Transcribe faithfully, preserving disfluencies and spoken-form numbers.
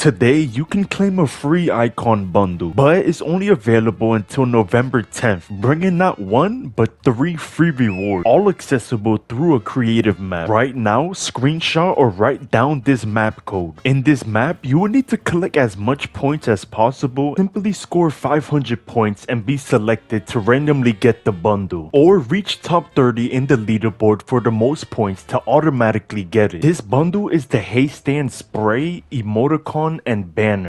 Today, you can claim a free icon bundle, but it's only available until November tenth, bringing not one, but three free rewards, all accessible through a creative map. Right now, screenshot or write down this map code. In this map, you will need to collect as much points as possible, simply score five hundred points and be selected to randomly get the bundle, or reach top thirty in the leaderboard for the most points to automatically get it. This bundle is the Hey Stand spray, emoticon, and banner.